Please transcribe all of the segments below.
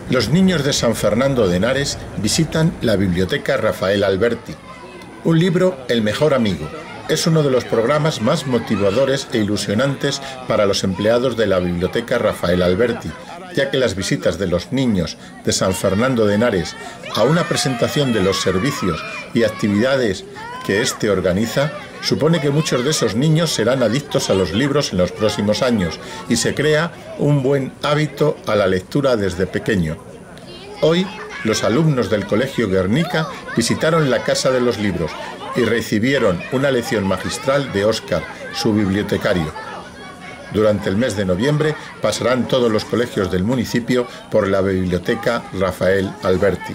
Los niños de San Fernando de Henares visitan la Biblioteca Rafael Alberti. Un libro, el mejor amigo. Es uno de los programas más motivadores e ilusionantes para los empleados de la Biblioteca Rafael Alberti, ya que las visitas de los niños de San Fernando de Henares a una presentación de los servicios y actividades que éste organiza supone que muchos de esos niños serán adictos a los libros en los próximos años y se crea un buen hábito a la lectura desde pequeño. Hoy, los alumnos del Colegio Guernica visitaron la Casa de los Libros y recibieron una lección magistral de Óscar, su bibliotecario. Durante el mes de noviembre pasarán todos los colegios del municipio por la Biblioteca Rafael Alberti.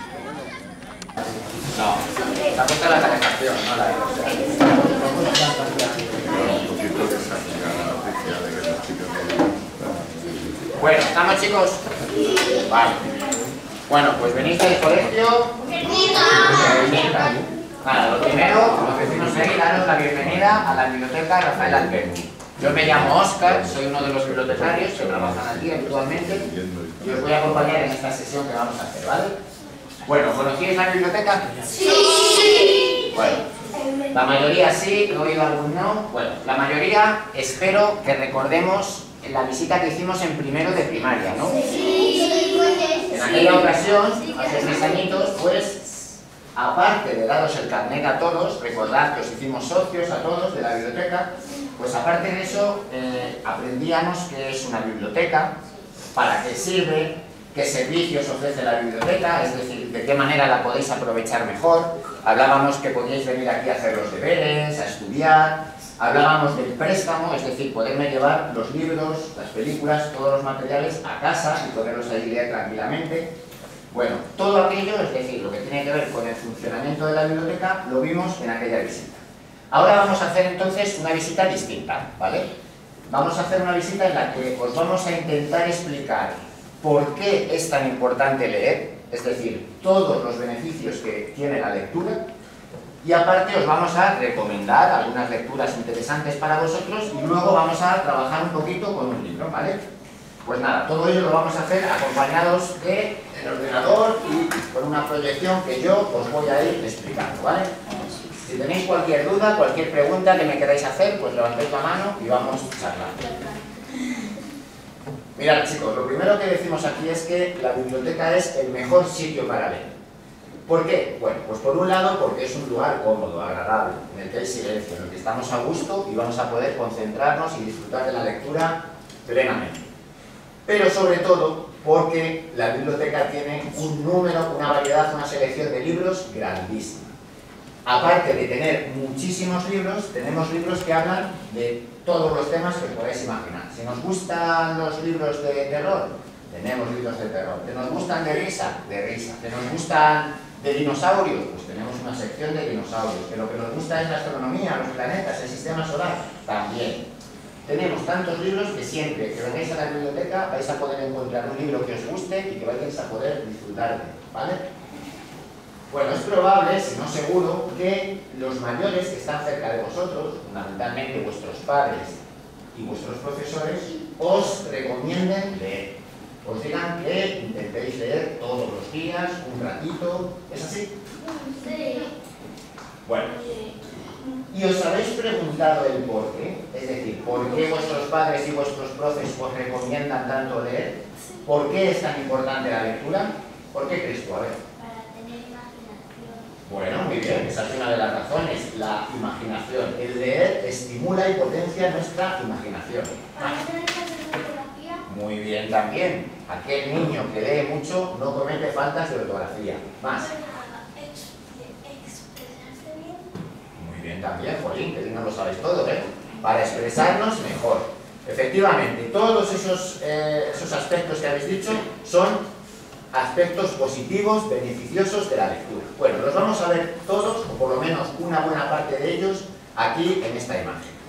Bueno, ¿estamos, chicos? Vale. Bueno, pues venís del colegio. Guernica. Nada, lo primero, como decimos ahí, daros la bienvenida a la Biblioteca Rafael Alberti. Yo me llamo Óscar, soy uno de los bibliotecarios que trabajan aquí actualmente y os voy a acompañar en esta sesión que vamos a hacer, ¿vale? Bueno, ¿conocíais la biblioteca? Sí. Bueno, la mayoría sí, he oído algún no. Bueno, la mayoría espero que recordemos la visita que hicimos en primero de primaria, ¿no? Sí. En aquella ocasión, hace 6 añitos, pues, aparte de daros el carnet a todos, recordad que os hicimos socios a todos de la biblioteca, pues aparte de eso, aprendíamos qué es una biblioteca, para qué sirve, qué servicios ofrece la biblioteca, es decir, de qué manera la podéis aprovechar mejor. Hablábamos que podíais venir aquí a hacer los deberes, a estudiar. Hablábamos del préstamo, es decir, poderme llevar los libros, las películas, todos los materiales a casa y poderlos ahí leer tranquilamente. Bueno, todo aquello, es decir, lo que tiene que ver con el funcionamiento de la biblioteca, lo vimos en aquella visita. Ahora vamos a hacer entonces una visita distinta, ¿vale? Vamos a hacer una visita en la que os vamos a intentar explicar por qué es tan importante leer, es decir, todos los beneficios que tiene la lectura, y aparte os vamos a recomendar algunas lecturas interesantes para vosotros y luego vamos a trabajar un poquito con un libro, ¿vale? Pues nada, todo ello lo vamos a hacer acompañados del ordenador y con una proyección que yo os voy a ir explicando, ¿vale? Si tenéis cualquier duda, cualquier pregunta que me queráis hacer, pues levantéis la mano y vamos charlando. Mirad, chicos, lo primero que decimos aquí es que la biblioteca es el mejor sitio para leer. ¿Por qué? Bueno, pues por un lado porque es un lugar cómodo, agradable, en el que hay silencio, en el que estamos a gusto y vamos a poder concentrarnos y disfrutar de la lectura plenamente. Pero sobre todo porque la biblioteca tiene un número, una variedad, una selección de libros grandísima. Aparte de tener muchísimos libros, tenemos libros que hablan de todos los temas que podéis imaginar. Si nos gustan los libros de terror, tenemos libros de terror. Que nos gustan de risa, de risa. Que nos gustan de dinosaurios, pues tenemos una sección de dinosaurios. Que lo que nos gusta es la astronomía, los planetas, el sistema solar, también. Tenemos tantos libros que siempre que vengáis a la biblioteca vais a poder encontrar un libro que os guste y que vais a poder disfrutar de él, ¿vale? Bueno, es probable, si no seguro, que los mayores que están cerca de vosotros, fundamentalmente vuestros padres y vuestros profesores, os recomienden leer. Os digan que intentéis leer todos los días, un ratito. ¿Es así? Sí. Bueno. ¿Y os habéis preguntado el por qué? Es decir, ¿por qué vuestros padres y vuestros profes os recomiendan tanto leer? ¿Por qué es tan importante la lectura? ¿Por qué crees tú? A ver. Para tener imaginación. Bueno, muy bien, esa es una de las razones, la imaginación. El leer estimula y potencia nuestra imaginación. Para tener fotografía. Muy bien también. Aquel niño que lee mucho no comete faltas de ortografía. Más. Expresarse bien. Muy bien también, Jolín, que no lo sabéis todo, ¿eh? Para expresarnos mejor. Efectivamente, todos esos aspectos que habéis dicho son aspectos positivos, beneficiosos de la lectura. Bueno, los vamos a ver todos, o por lo menos una buena parte de ellos, aquí en esta imagen.